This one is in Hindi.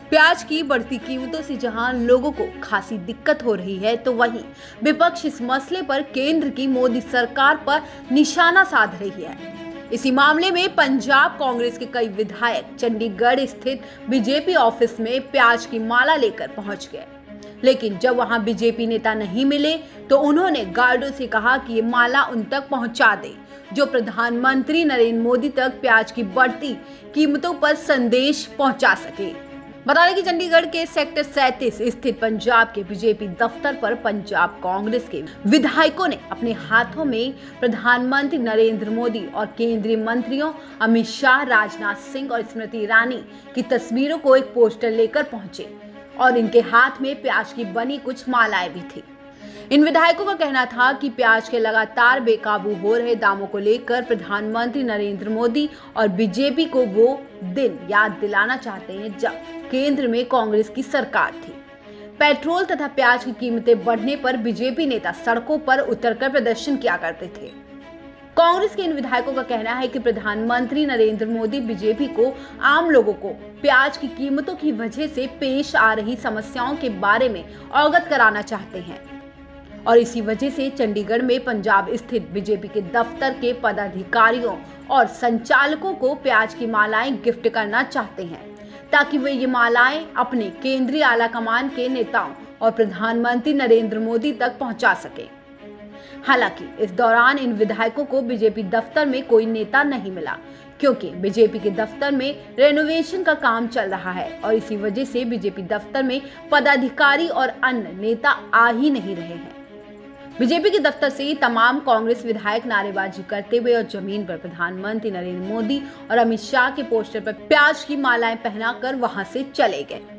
प्याज की बढ़ती कीमतों से जहां लोगों को खासी दिक्कत हो रही है, तो वहीं विपक्ष इस मसले पर केंद्र की मोदी सरकार पर निशाना साध रही है। इसी मामले में पंजाब कांग्रेस के कई विधायक चंडीगढ़ स्थित बीजेपी ऑफिस में प्याज की माला लेकर पहुंच गए, लेकिन जब वहां बीजेपी नेता नहीं मिले तो उन्होंने गार्डों से कहा कि ये माला उन तक पहुंचा दे जो प्रधानमंत्री नरेंद्र मोदी तक प्याज की बढ़ती कीमतों पर संदेश पहुंचा सके। बता दें कि चंडीगढ़ के सेक्टर 37 स्थित पंजाब के बीजेपी दफ्तर पर पंजाब कांग्रेस के विधायकों ने अपने हाथों में प्रधानमंत्री नरेंद्र मोदी और केंद्रीय मंत्रियों अमित शाह, राजनाथ सिंह और स्मृति ईरानी की तस्वीरों को एक पोस्टर लेकर पहुंचे और इनके हाथ में प्याज की बनी कुछ मालाएं भी थी। इन विधायकों का कहना था कि प्याज के लगातार बेकाबू हो रहे दामों को लेकर प्रधानमंत्री नरेंद्र मोदी और बीजेपी को वो दिन याद दिलाना चाहते हैं जब केंद्र में कांग्रेस की सरकार थी। पेट्रोल तथा प्याज की कीमतें बढ़ने पर बीजेपी नेता सड़कों पर उतरकर प्रदर्शन किया करते थे। कांग्रेस के इन विधायकों का कहना है कि प्रधानमंत्री नरेंद्र मोदी बीजेपी को आम लोगों को प्याज की कीमतों की वजह से पेश आ रही समस्याओं के बारे में अवगत कराना चाहते हैं और इसी वजह से चंडीगढ़ में पंजाब स्थित बीजेपी के दफ्तर के पदाधिकारियों और संचालकों को प्याज की मालाएं गिफ्ट करना चाहते हैं ताकि वे ये मालाएं अपने केंद्रीय आला कमान के नेताओं और प्रधानमंत्री नरेंद्र मोदी तक पहुंचा सके। हालांकि इस दौरान इन विधायकों को बीजेपी दफ्तर में कोई नेता नहीं मिला क्योंकि बीजेपी के दफ्तर में रेनोवेशन का काम चल रहा है और इसी वजह से बीजेपी दफ्तर में पदाधिकारी और अन्य नेता आ ही नहीं रहे हैं। बीजेपी के दफ्तर से तमाम कांग्रेस विधायक नारेबाजी करते हुए और जमीन पर प्रधानमंत्री नरेंद्र मोदी और अमित शाह के पोस्टर पर प्याज की मालाएं पहनाकर वहां से चले गए।